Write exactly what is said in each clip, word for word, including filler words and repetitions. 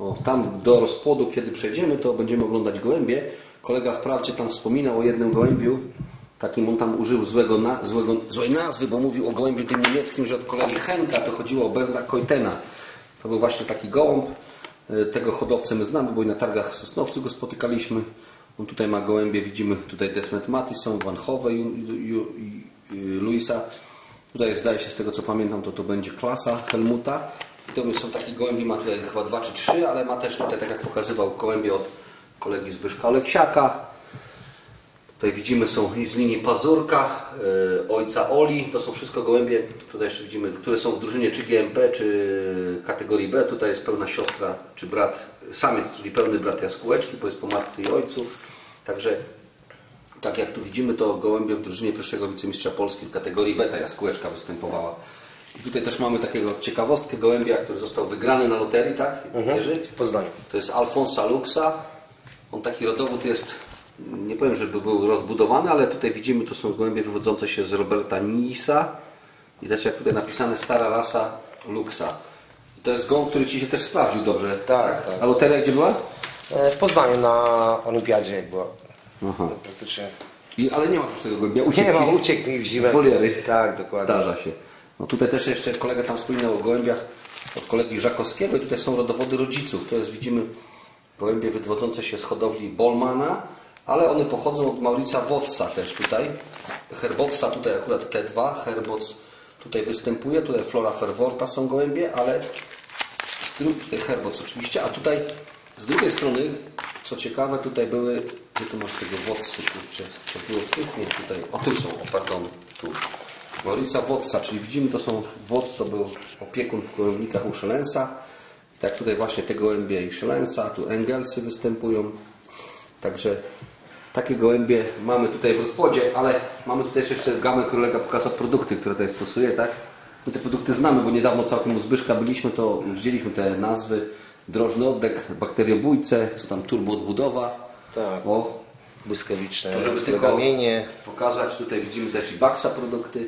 O, tam do rozpłodu, kiedy przejdziemy, to będziemy oglądać gołębie. Kolega wprawdzie tam wspominał o jednym gołębiu, takim on tam użył złego na, złego, złej nazwy, bo mówił o gołębiu tym niemieckim, że od kolegi Henka to chodziło o Bernda Koitena. To był właśnie taki gołąb. Tego hodowcę my znamy, bo i na targach w Sosnowcu go spotykaliśmy. On tutaj ma gołębie, widzimy tutaj Desmet Mattison, Van Hove, Luisa. Tutaj zdaje się, z tego co pamiętam, to to będzie klasa Helmuta. I to są takie gołębie, ma tutaj chyba dwa czy trzy, ale ma też tutaj, tak jak pokazywał, gołębie od kolegi Zbyszka Oleksiaka. Tutaj widzimy, są z linii Pazurka, yy, ojca Oli. To są wszystko gołębie, tutaj jeszcze widzimy, które są w drużynie czy G M P, czy kategorii B. Tutaj jest pełna siostra, czy brat, samiec, czyli pełny brat jaskółeczki, bo jest po matce i ojcu. Także, tak jak tu widzimy, to gołębie w drużynie pierwszego wicemistrza Polski w kategorii B ta jaskółeczka występowała. I tutaj też mamy takiego ciekawostkę gołębia, który został wygrany na loterii, tak? Mhm, w Poznaniu. To jest Alfonsa Luxa. On taki rodowód jest, nie powiem, żeby był rozbudowany, ale tutaj widzimy, to są gołębie wywodzące się z Roberta Nisa. I też jak tutaj napisane, stara rasa Luxa. I to jest gołąb, który Ci się też sprawdził dobrze. Tak, tak. A loteria gdzie była? W Poznaniu na olimpiadzie jak była. Aha. No, praktycznie. I, ale nie ma już tego gołębia. Uciekł nie ma, uciekł mi w zimę. Z woliery. Tak, dokładnie. Zdarza się. No tutaj też jeszcze kolega tam wspominał o gołębiach od kolegi Żakowskiego i tutaj są rodowody rodziców. To jest, widzimy, gołębie wywodzące się z hodowli Bolmana, ale one pochodzą od Maurica Wotsa też tutaj. Herbotsa tutaj akurat te dwa. Herbots tutaj występuje. Tutaj Flora Fervorta są gołębie, ale z drugiej, tutaj Herbots oczywiście, a tutaj z drugiej strony, co ciekawe, tutaj były, gdzie tu masz tego Wotsy, kurczę, to było w tych, nie tutaj, o tu są, o pardon, tu. Maurica Wotsa, czyli widzimy, to są, Wots to był opiekun w gołębnikach u Szelensa. Tak tutaj właśnie te gołębie i Szelensa, tu Engelsy występują. Także takie gołębie mamy tutaj w rozpłodzie, ale mamy tutaj jeszcze gamę, kolega pokazał produkty, które tutaj stosuje, tak? My te produkty znamy, bo niedawno całkiem u Zbyszka byliśmy, to wzięliśmy te nazwy. Drożny oddech, bakteriobójce, co tam turbo odbudowa. Tak. O, błyskawiczne. To żeby tylko ramienie pokazać, tutaj widzimy też i Baxa produkty,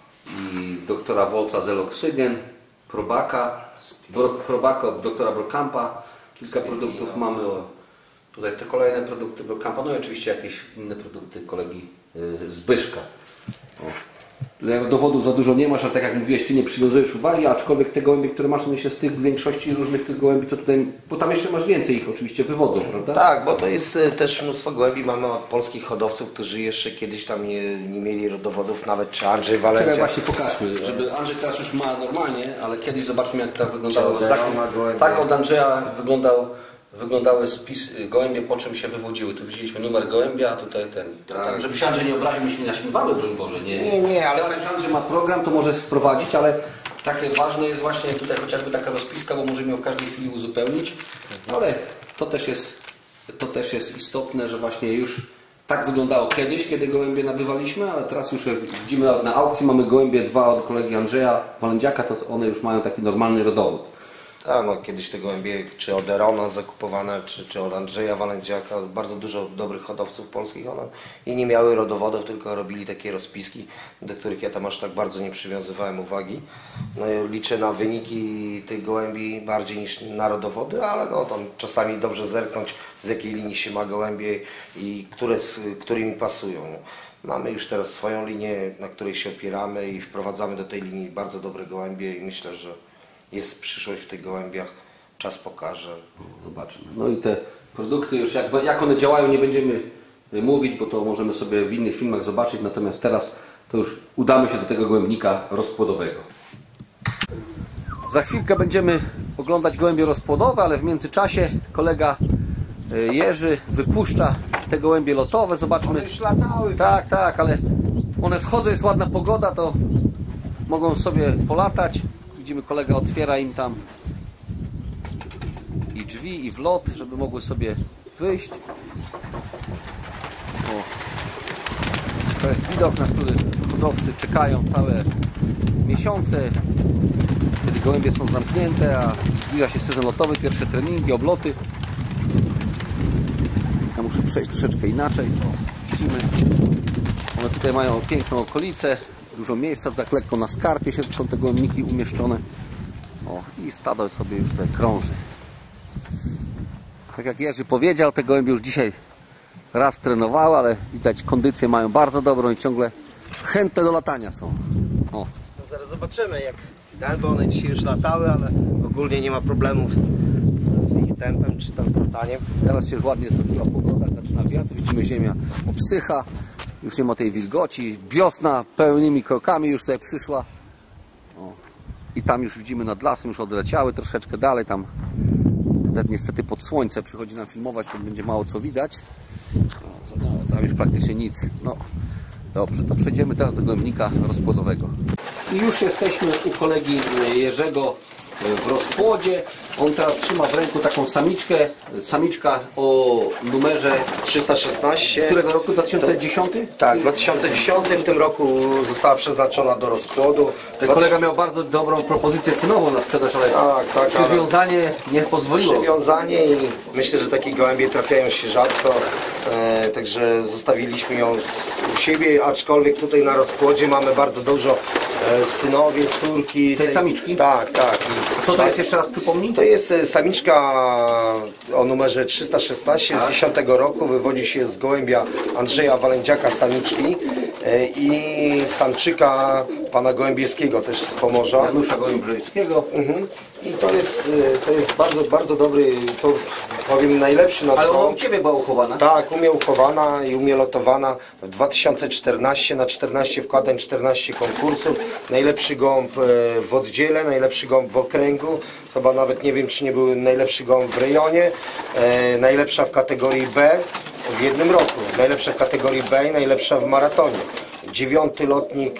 i doktora Wolca Zeloksygen, Probaka, Probaka od doktora Brokampa, kilka produktów mamy. O, tutaj te kolejne produkty Brokampa, no i oczywiście jakieś inne produkty kolegi yy, Zbyszka. O. Tutaj dowodów za dużo nie masz, ale tak jak mówiłeś, Ty nie przywiązujesz uwagi, aczkolwiek te gołębie, które masz, one się z tych większości różnych tych gołębi, to tutaj, bo tam jeszcze masz więcej ich oczywiście wywodzą, prawda? Tak, bo to jest też mnóstwo gołębi mamy od polskich hodowców, którzy jeszcze kiedyś tam nie, nie mieli rodowodów, nawet czy Andrzej Walencia. Czekaj, właśnie pokażmy, żeby Andrzej teraz już ma normalnie, ale kiedyś zobaczmy, jak tak wyglądało. Tak od Andrzeja wyglądał, wyglądały spis, gołębie, po czym się wywodziły. Tu widzieliśmy numer gołębia, a tutaj ten. Tak. Żeby się Andrzej nie obraził, my się nie naśmiewamy, broń Boże. Nie, nie, nie, ale teraz już Andrzej ma program, to może wprowadzić, ale takie ważne jest właśnie tutaj chociażby taka rozpiska, bo możemy ją w każdej chwili uzupełnić. Ale to też jest, to też jest istotne, że właśnie już tak wyglądało kiedyś, kiedy gołębie nabywaliśmy, ale teraz już widzimy na, na aukcji mamy gołębie dwa od kolegi Andrzeja Walędziaka, to one już mają taki normalny rodowód. Tak, no kiedyś te gołębie, czy od Erona zakupowane, czy, czy od Andrzeja Walędziaka, bardzo dużo dobrych hodowców polskich, one i nie miały rodowodów, tylko robili takie rozpiski, do których ja tam aż tak bardzo nie przywiązywałem uwagi. No, liczę na wyniki tych gołębi bardziej niż na rodowody, ale no, tam czasami dobrze zerknąć, z jakiej linii się ma gołębie i które, z którymi pasują. Mamy już teraz swoją linię, na której się opieramy i wprowadzamy do tej linii bardzo dobre gołębie i myślę, że jest przyszłość w tych gołębiach, czas pokaże. Zobaczmy. No i te produkty już, jak, jak one działają, nie będziemy mówić, bo to możemy sobie w innych filmach zobaczyć, natomiast teraz to już udamy się do tego gołębnika rozpłodowego. Za chwilkę będziemy oglądać gołębie rozpłodowe, ale w międzyczasie kolega Jerzy wypuszcza te gołębie lotowe. Zobaczmy. One już latały. Tak, tak, ale one wchodzą, jest ładna pogoda, to mogą sobie polatać. Widzimy, kolega otwiera im tam i drzwi, i wlot, żeby mogły sobie wyjść. O. To jest widok, na który hodowcy czekają całe miesiące, kiedy gołębie są zamknięte, a zbliża się sezon lotowy, pierwsze treningi, obloty. Ja muszę przejść troszeczkę inaczej. O, widzimy, one tutaj mają piękną okolicę. Dużo miejsca, tak lekko na skarpie się są te gołębniki umieszczone. O, i stado sobie już tutaj krąży. Tak jak Jerzy powiedział, te gołębie już dzisiaj raz trenowały, ale widać, kondycję mają bardzo dobrą i ciągle chętne do latania są. O. No zaraz zobaczymy jak ten, bo one dzisiaj już latały, ale ogólnie nie ma problemów z, z ich tempem czy tam z lataniem. Teraz się już ładnie zrobiła pogoda, zaczyna wiatr, widzimy ziemia obsycha, już nie ma tej wilgoci, wiosna pełnymi krokami już tutaj przyszła. O. I tam już widzimy nad lasem, już odleciały troszeczkę dalej, tam tutaj niestety pod słońce przychodzi nam filmować, to będzie mało co widać. No, tam już praktycznie nic. No dobrze, to przejdziemy teraz do gołębnika rozpłodowego. I już jesteśmy u kolegi Jerzego w rozpłodzie. On teraz trzyma w ręku taką samiczkę, samiczka o numerze trzysta szesnaście. którego roku? dwa tysiące dziesiąty? Tak, w dwa tysiące dziesiątym w tym roku została przeznaczona do rozpłodu. Ten kolega miał bardzo dobrą propozycję cenową na sprzedaż, ale tak, tak, przywiązanie nie pozwoliło. Przywiązanie i myślę, że takie gołębie trafiają się rzadko, e, także zostawiliśmy ją u siebie, aczkolwiek tutaj na rozpłodzie mamy bardzo dużo e, synowie, córki. Tej samiczki? Tak, tak. I, Kto to jest, jeszcze raz przypomnij? To jest e, samiczka o numerze trzysta szesnaście tak. z dziesiątego roku, wywodzi się z gołębia Andrzeja Walędziaka samiczki e, i samczyka pana Gołębieskiego, też z Pomorza. Janusza Gołębieskiego. Mhm. I to jest, to jest bardzo, bardzo dobry, to powiem najlepszy na Ale ona u Ciebie była uchowana? Tak, u mnie uchowana i u mnie lotowana w dwa tysiące czternastym na czternaście wkładań, czternaście konkursów. Najlepszy gołąb w oddziele, najlepszy gołąb w okręgu. Chyba nawet nie wiem, czy nie był najlepszy gołąb w rejonie. E, najlepsza w kategorii B w jednym roku. Najlepsza w kategorii B i najlepsza w maratonie. Dziewiąty lotnik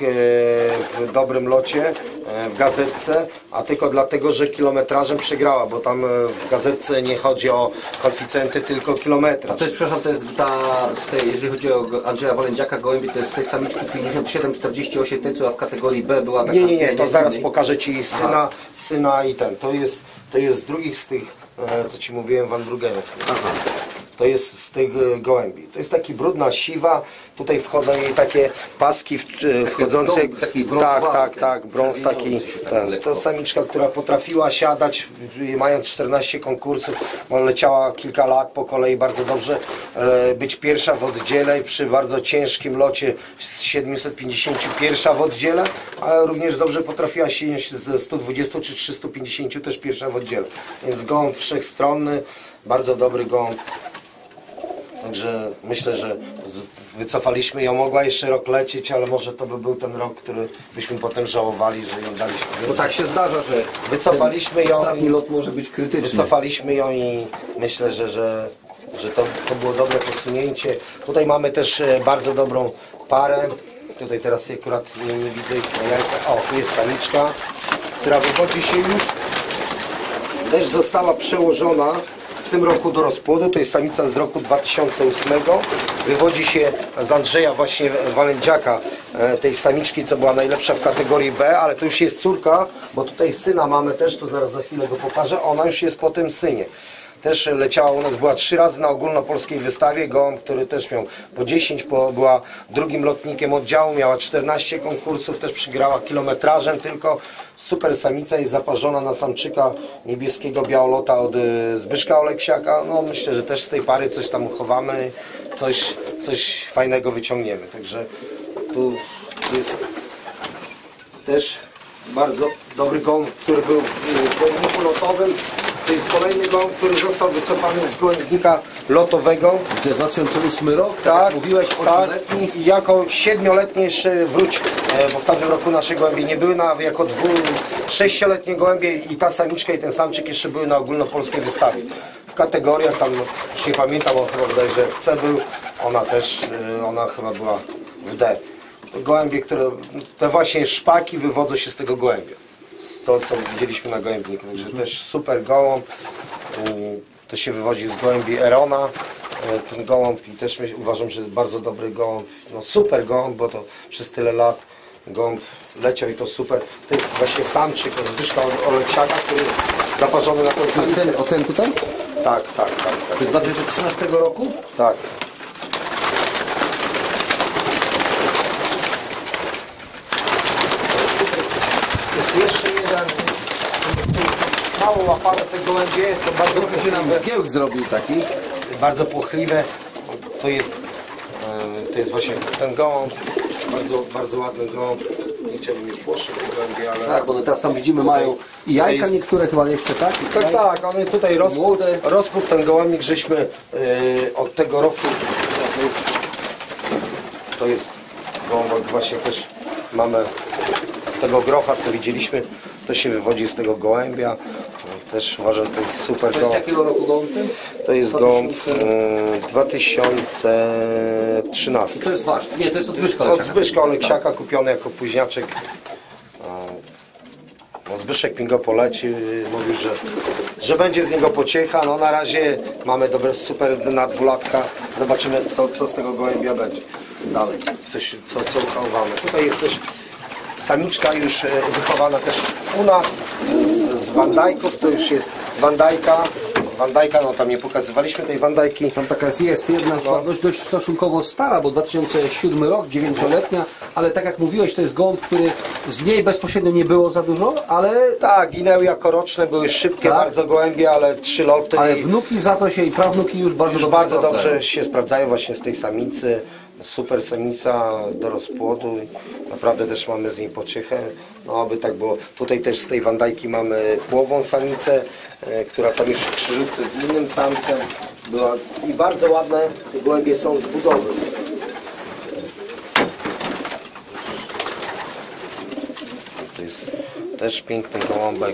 w dobrym locie w gazetce, a tylko dlatego, że kilometrażem przegrała, bo tam w gazetce nie chodzi o koeficjenty, tylko kilometraż. A to jest, przepraszam, to jest ta, z tej, jeżeli chodzi o Andrzeja Walędziaka gołębie, to jest z tej samiczki pięćdziesiąt siedem czterdzieści osiem, tej co w kategorii B była taka... Nie, nie, nie, to nie, zaraz innej. pokażę Ci syna, syna i ten. To jest, to jest z drugich z tych, co Ci mówiłem, Van Bruggenów. Aha. To jest z tych gołębi. To jest taki brudna siwa. Tutaj wchodzą jej takie paski w, wchodzące. Taki brąz, tak, tak, tak, brąz taki. Ten. To samiczka, która potrafiła siadać, mając czternaście konkursów, bo leciała kilka lat po kolei bardzo dobrze, być pierwsza w oddziele przy bardzo ciężkim locie z siedmiuset pięćdziesięciu pierwsza w oddziele, ale również dobrze potrafiła siedzieć ze stu dwudziestu czy trzystu pięćdziesięciu też pierwsza w oddziele. Więc gołąb wszechstronny, bardzo dobry gołąb. Także myślę, że wycofaliśmy ją, mogła jeszcze rok lecieć, ale może to by był ten rok, który byśmy potem żałowali, że ją daliśmy. Bo tak się zdarza, że wycofaliśmy ją. Ostatni lot może być krytyczny. Wycofaliśmy ją i myślę, że, że, że to, to było dobre posunięcie. Tutaj mamy też bardzo dobrą parę. Tutaj teraz akurat nie, nie widzę ich na jajka. O, tu jest samiczka, która wywodzi się już. Też została przełożona w tym roku do rozpłodu. To jest samica z roku dwa tysiące ósmego. Wywodzi się z Andrzeja właśnie Walędziaka, tej samiczki, co była najlepsza w kategorii B, ale to już jest córka, bo tutaj syna mamy też, to zaraz za chwilę go pokażę. Ona już jest po tym synie. Też leciała u nas, była trzy razy na ogólnopolskiej wystawie, gołąb, który też miał po dziesięć, po, była drugim lotnikiem oddziału, miała czternaście konkursów, też przegrała kilometrażem, tylko super samica jest zaparzona na samczyka niebieskiego białolota od Zbyszka Oleksiaka. No myślę, że też z tej pary coś tam uchowamy, coś, coś fajnego wyciągniemy, także tu jest też bardzo dobry gołąb, który był w gołębniku lotowym. To jest kolejny gołąb, który został wycofany z gołębnika lotowego. dwa tysiące ósmy rok, tak, tak jak mówiłeś, ośmioletni. Tak, i jako siedmioletni jeszcze wróć, bo w tamtym roku nasze gołębie nie były, na, jako dwu, sześcioletnie gołębie i ta samiczka i ten samczyk jeszcze były na ogólnopolskiej wystawie. W kategoriach tam, już nie pamiętam, on chyba bodajże w C był, ona też, ona chyba była w D. Gołębie, które, te właśnie szpaki wywodzą się z tego gołębia. To, co widzieliśmy na gołębniku, także mhm. też super gołąb, to się wywodzi z gołębi Erona, ten gołąb i też uważam, że jest bardzo dobry gołąb, no super gołąb, bo to przez tyle lat gołąb leciał i to super. To jest właśnie samczyk od Zbyszka Oleksiaka, który jest zaparzony na tą samicę. Ten, o ten tutaj? Tak, tak, tak. tak. To jest z dwa tysiące trzynastego roku? Tak. Jest jeszcze jeden, mało połapane te gołębie, są bardzo Trochę się nam płochliwe. zgiełk zrobił taki. Bardzo płochliwe. To jest, e, to jest właśnie ten gołąb. Bardzo, bardzo ładny gołąb. Nie chciałbym mieć płoszy te gołębie, ale... Tak, bo one teraz tam widzimy mają i jajka jest- niektóre chyba jeszcze, tak? I Tak, jaj- tak, one tutaj rozpód, Młode. rozpód ten gołębnik żeśmy e, od tego roku, to jest, to jest gołąbek właśnie też mamy tego grocha, co widzieliśmy, to się wywodzi z tego gołębia. Też uważam, że to jest super To jest z gołąb. jakiego roku gołąb ten? To jest dwa gołąb tysiące e, dwa tysiące trzynasty. To jest wasz. Nie, to jest od Zbyszka Od Leciaka. Zbyszka Oleksiaka kupiony jako późniaczek. No, Zbyszek mi go polecił, mówił, że, że będzie z niego pociecha. No na razie mamy dobre, super na dwulatka. Zobaczymy, co, co z tego gołębia będzie dalej. Coś, co, co uchowamy. Tutaj jest też samiczka już e, wychowana też u nas z, z wandajków. To już jest wandajka. Wandajka, no tam nie pokazywaliśmy tej wandajki. Tam taka jest, jest jedna no. dość, dość stosunkowo stara, bo dwa tysiące siódmy rok, dziewięcioletnia, ale tak jak mówiłeś, to jest gołąb, który z niej bezpośrednio nie było za dużo, ale, Tak, ginęły jako roczne, były szybkie Tak. bardzo gołębie, ale trzy loty. ale i wnuki za to się i prawnuki już bardzo już dobrze bardzo sprawdzają. dobrze się sprawdzają właśnie z tej samicy. Super samica do rozpłodu. Naprawdę też mamy z niej pociechę. No aby tak było. Tutaj też z tej wandajki mamy płową samicę, e, która tam już w krzyżówce z innym samcem była. I bardzo ładne te gołębie są z budowy. To jest też piękny gołąbek.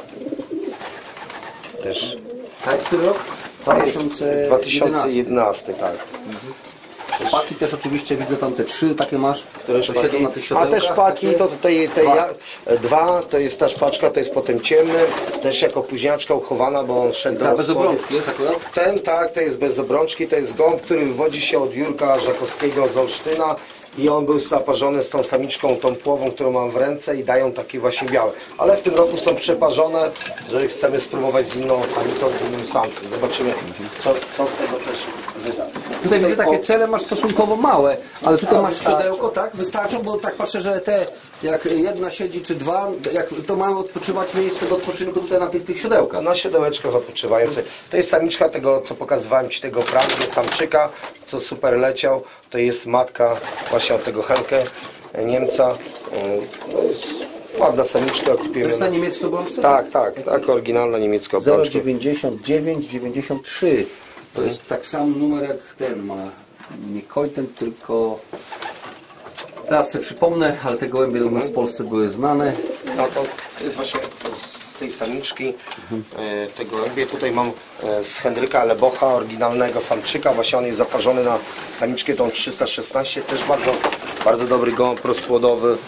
Też A jest który rok? to jest dwa tysiące dwa tysiące jedenasty. jedenasty, tak. Szpaki też oczywiście widzę tam te trzy takie masz, które Szpaki. siedzą na tych A siodełkach. te szpaki takie. to tutaj te Dwa. ja, dwa, to jest ta szpaczka, to jest po tym ciemnym, też jako późniaczka uchowana, bo on szedł do Ta bez rozpłodu. obrączki jest akurat? Ten tak, to jest bez obrączki, to jest gołąb, który wywodzi się od Jurka Żakowskiego z Olsztyna i on był zaparzony z tą samiczką, tą płową, którą mam w ręce i dają takie właśnie białe. Ale w tym roku są przeparzone, że chcemy spróbować z inną samicą, z innym samcem. Zobaczymy, co, co z tego też wyda. Tutaj widzę takie o- cele masz stosunkowo małe, ale tutaj A, masz wystarczy. siodełko, tak? Wystarczą, bo tak patrzę, że te, jak jedna siedzi czy dwa, jak to mają odpoczywać miejsce do odpoczynku tutaj na tych, tych siodełkach. Na siodełeczkach odpoczywają sobie. To jest samiczka tego, co pokazywałem Ci, tego prawdy, samczyka, co super leciał. To jest matka właśnie od tego Henkę, Niemca. No jest ładna samiczka, To kupiłem jest na ją. niemiecko obrączce? Tak, tak, tak, oryginalna niemiecka zero obrączka. dziewięćdziesiąt dziewięć dziewięćdziesiąt trzy. To jest tak sam numer jak ten ma. Nie Kojten, tylko... Teraz sobie przypomnę, ale te gołębie u nas w Polsce były znane. No to jest właśnie z tej samiczki e, te gołębie. Tutaj mam e, z Henryka Lebocha, oryginalnego samczyka. Właśnie on jest zaparzony na samiczkę tą trzysta szesnaście. Też bardzo, bardzo dobry gołąb rozpłodowy.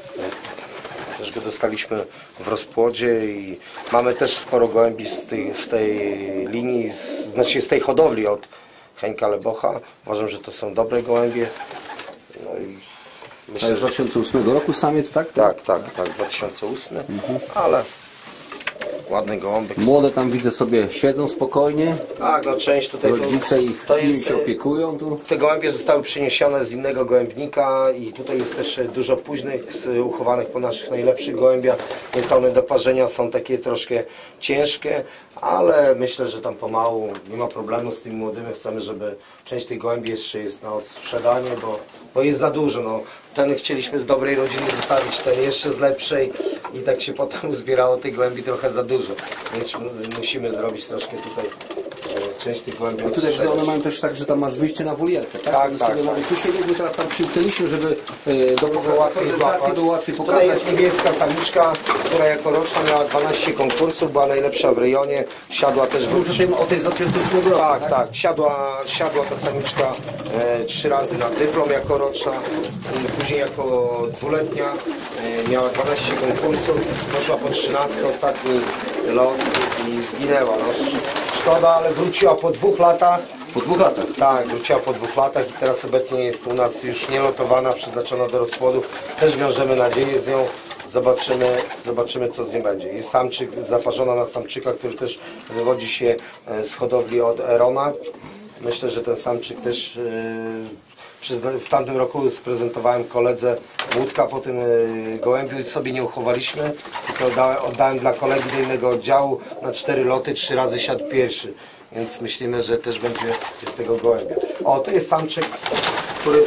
E, Też go dostaliśmy w rozpłodzie i mamy też sporo gołębi z tej, z tej linii, z, znaczy z tej hodowli od Henka Lebocha. Uważam, że to są dobre gołębie. No i To myślę, jest z że dwa tysiące ósmego roku samiec, tak? tak, tak, tak, dwa tysiące ósmy, ale ładny gołąbek. Młode tam widzę sobie siedzą spokojnie. Tak, no część tutaj to, Rodzice ich to im jest, się opiekują tu. te gołębie zostały przeniesione z innego gołębnika i tutaj jest też dużo późnych z- uchowanych po naszych najlepszych gołębiach, więc one do parzenia są takie troszkę ciężkie, ale myślę, że tam pomału nie ma problemu z tymi młodymi. Chcemy, żeby część tych gołębi jeszcze jest na sprzedanie, bo, bo jest za dużo. No. Ten chcieliśmy z dobrej rodziny zostawić, ten jeszcze z lepszej i tak się potem uzbierało tych gołębi trochę za dużo, więc musimy zrobić troszkę tutaj e, część tych gołębi A tutaj widzę, odsprzedać. one mają też tak, że tam masz wyjście na wolierkę, tak? Tak, One tak, sobie tak. mogą- Tu siedliśmy, teraz tam przymknęliśmy, żeby e, do Było łatwiej prezentacji złapać. było łatwiej Tutaj pokazać. jest niebieska samiczka, która jako roczna miała dwanaście konkursów, była najlepsza w rejonie, siadła też w Już o tym, o tej z dwa tysiące ósmego roku, tak, tak, siadła, siadła ta samiczka e, trzy razy na dyplom jako roczna, i później jako dwuletnia e, miała dwanaście konkursów, poszła po trzynasty ostatni lot i zginęła. No, szkoda, ale wróciła po dwóch latach. Po dwóch latach. Tak, wróciła po dwóch latach i teraz obecnie jest u nas już nielotowana, przeznaczona do rozpłodu. Też wiążemy nadzieję z nią. Zobaczymy, zobaczymy co z nią będzie. Jest samczyk, zaparzona na samczyka, który też wywodzi się e, z hodowli od Erona. Myślę, że ten samczyk też e, W tamtym roku sprezentowałem koledze łódka po tym gołębiu i sobie nie uchowaliśmy, tylko oddałem dla kolegi do innego oddziału na cztery loty, trzy razy siadł pierwszy. Więc myślimy, że też będzie z tego gołębia. O, to jest samczyk, który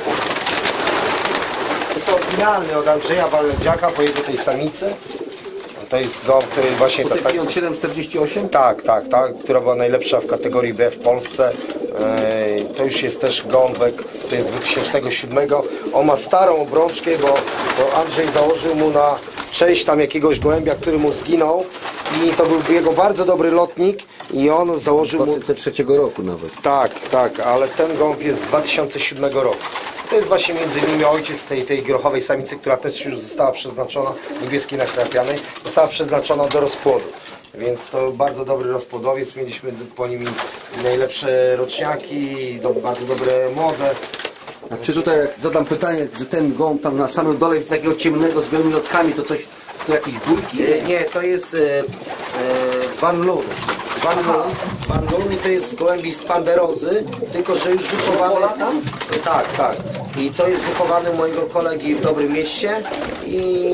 jest oryginalny od Andrzeja Walędziaka po jego tej samicy. To jest gołąb, który właśnie... To jest piąt siedem czterdzieści osiem? Tak, tak, tak, która była najlepsza w kategorii B w Polsce. To już jest też gołąbek, to jest z dwa tysiące siódmego. On ma starą obrączkę, bo, bo Andrzej założył mu na cześć tam jakiegoś gołębia, który mu zginął. I to był jego bardzo dobry lotnik i on założył mu... dwa tysiące trzeciego roku nawet. Tak, tak, ale ten gołąb jest z dwa tysiące siódmego roku. To jest właśnie między innymi ojciec tej, tej grochowej samicy, która też już została przeznaczona, niebieskiej nakrapianej, została przeznaczona do rozpłodu. Więc to bardzo dobry rozpłodowiec, mieliśmy po nim najlepsze roczniaki, do, bardzo dobre młode. A czy tutaj, jak zadam pytanie, że ten gołąb tam na samym dole jest takiego ciemnego z białymi lotkami, to coś, to jakieś bójki? Nie, to jest e, e, Van Loon. Van Loon, Van Loon i to jest gołębi z Panderozy, tylko że już wychowany... tam? Tak, tak. I to jest wychowany u mojego kolegi w Dobrym Mieście i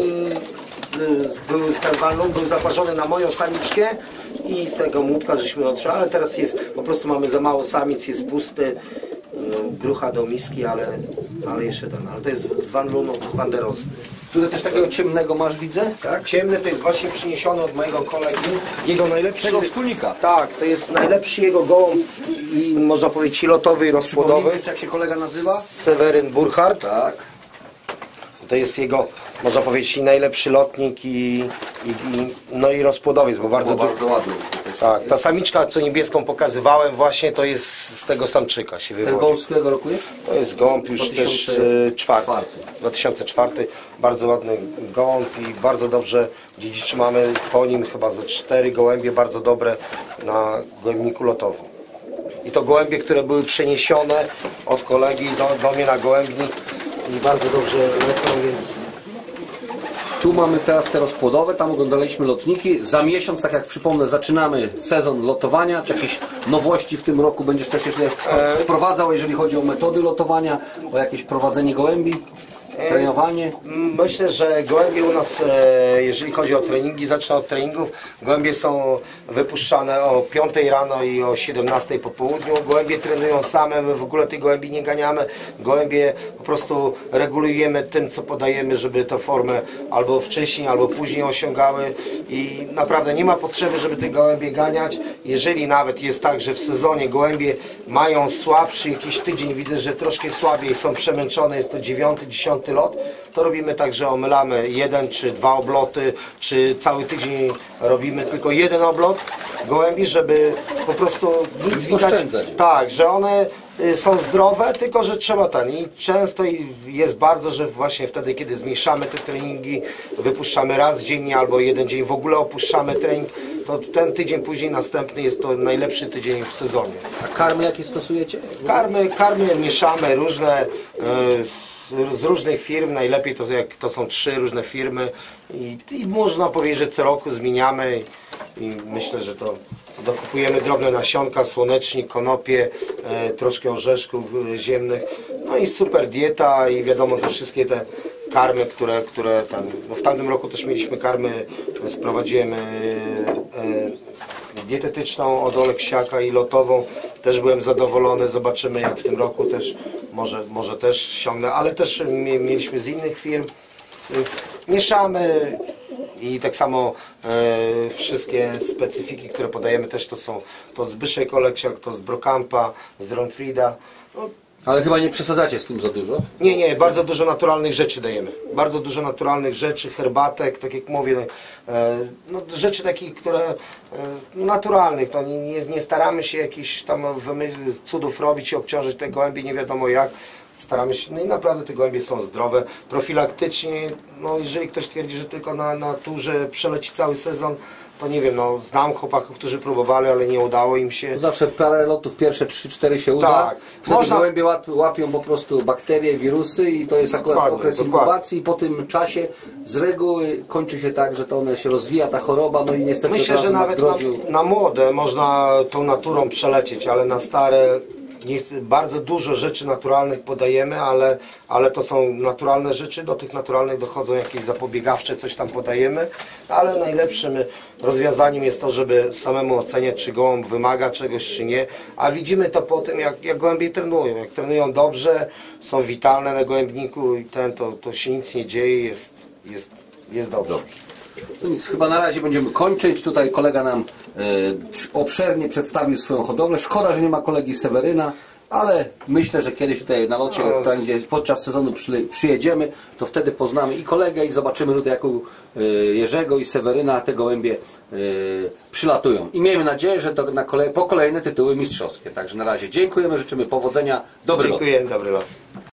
był ten Van Loon, był zaparzony na moją samiczkę i tego młódka żeśmy otrzymali, ale teraz jest, po prostu mamy za mało samic, jest pusty, grucha do miski, ale, ale jeszcze ten, ale to jest z Van Loonów, z Panderozy. Tutaj też takiego ciemnego masz, widzę? Tak? Ciemny to jest właśnie przyniesiony od mojego kolegi, jego najlepszy... Tego wspólnika. Tak, to jest najlepszy jego gołąb i można powiedzieć lotowy i rozpłodowy. Jak się kolega nazywa? Seweryn Burchardt. Tak. To jest jego, można powiedzieć, i najlepszy lotnik i, i, i, no i rozpłodowiec, bo bardzo, bardzo ładny. Tak, ta samiczka, co niebieską pokazywałem właśnie, to jest z tego samczyka się wywodzi. Ten gołąb z którego roku jest? To jest gołąb już też czwarty. dwa tysiące czwarty. Bardzo ładny gołąb i bardzo dobrze dziedziczy. Mamy po nim chyba ze cztery gołębie bardzo dobre na gołębniku lotowym. I to gołębie, które były przeniesione od kolegi do, do mnie na gołębnik i bardzo dobrze lecą, więc... Tu mamy teraz te rozpłodowe, tam oglądaliśmy lotniki. Za miesiąc, tak jak przypomnę, zaczynamy sezon lotowania. Czy jakieś nowości w tym roku będziesz też jeszcze wprowadzał, jeżeli chodzi o metody lotowania, o jakieś prowadzenie gołębi, trenowanie? Myślę, że gołębie u nas, jeżeli chodzi o treningi, zacznę od treningów. Gołębie są wypuszczane o piątej rano i o siedemnastej po południu. Gołębie trenują same, my w ogóle tych gołębi nie ganiamy. Gołębie po prostu regulujemy tym, co podajemy, żeby tę formę albo wcześniej, albo później osiągały. I naprawdę nie ma potrzeby, żeby te gołębie ganiać. Jeżeli nawet jest tak, że w sezonie gołębie mają słabszy jakiś tydzień, widzę, że troszkę słabiej są przemęczone, jest to dziewiąty, dziesiąty lot, to robimy tak, że omylamy jeden czy dwa obloty, czy cały tydzień robimy tylko jeden oblot gołębi, żeby po prostu nic widać. Tak, że one są zdrowe, tylko że trzeba ten. I często jest bardzo, że właśnie wtedy, kiedy zmniejszamy te treningi, wypuszczamy raz dziennie albo jeden dzień w ogóle opuszczamy trening, to ten tydzień później następny jest to najlepszy tydzień w sezonie. A karmy jakie stosujecie? Karmy, karmy mieszamy różne, z różnych firm, najlepiej to jak to są trzy różne firmy i, i można powiedzieć, że co roku zmieniamy i myślę, że to dokupujemy drobne nasionka, słonecznik, konopie, e, troszkę orzeszków ziemnych, no i super dieta i wiadomo te wszystkie te karmy, które, które tam, no w tamtym roku też mieliśmy karmy, sprowadziłem e, e, dietetyczną od Oleksiaka i lotową, też byłem zadowolony, zobaczymy jak w tym roku też, może, może też ściągnę, ale też mieliśmy z innych firm, więc mieszamy i tak samo e, wszystkie specyfiki, które podajemy też to są, to Zbyszek Oleksiak, to z Brokampa, z Ronfrida. No, ale chyba nie przesadzacie z tym za dużo? Nie, nie, bardzo dużo naturalnych rzeczy dajemy. Bardzo dużo naturalnych rzeczy, herbatek, tak jak mówię, e, no, rzeczy takich, które e, naturalnych, to nie, nie, nie staramy się jakichś tam cudów robić i obciążyć te gołębie nie wiadomo jak. Staramy się, no i naprawdę te gołębie są zdrowe. Profilaktycznie, no jeżeli ktoś twierdzi, że tylko na naturze przeleci cały sezon, to nie wiem, no znam chłopaków, którzy próbowali, ale nie udało im się. Zawsze parę lotów, pierwsze trzy cztery się uda. Tak. Wtedy Można... gołębie łapią po prostu bakterie, wirusy i to jest akurat Dokładnie, okres dokładnie. inkubacji i po tym czasie z reguły kończy się tak, że to one się rozwija, ta choroba, no i niestety Myślę, że na nawet zdrowiu. na, na młode można tą naturą przelecieć, ale na stare nie chcę, bardzo dużo rzeczy naturalnych podajemy, ale, ale to są naturalne rzeczy, do tych naturalnych dochodzą jakieś zapobiegawcze, coś tam podajemy, ale najlepszym rozwiązaniem jest to, żeby samemu oceniać, czy gołąb wymaga czegoś, czy nie, a widzimy to po tym, jak, jak gołębie trenują. Jak trenują dobrze, są witalne na gołębniku i ten, to, to się nic nie dzieje, jest, jest, jest dobrze. Dobrze. No nic, chyba na razie będziemy kończyć. Tutaj kolega nam e, obszernie przedstawił swoją hodowlę. Szkoda, że nie ma kolegi Seweryna, ale myślę, że kiedyś tutaj na locie, No, tam, gdzie podczas sezonu przy, przyjedziemy, to wtedy poznamy i kolegę i zobaczymy tutaj, jak u e, Jerzego i Seweryna te gołębie e, przylatują. I miejmy nadzieję, że to na kolej, po kolejne tytuły mistrzowskie. Także na razie dziękujemy, życzymy powodzenia, dobry lot. Dziękuję, dobry lot.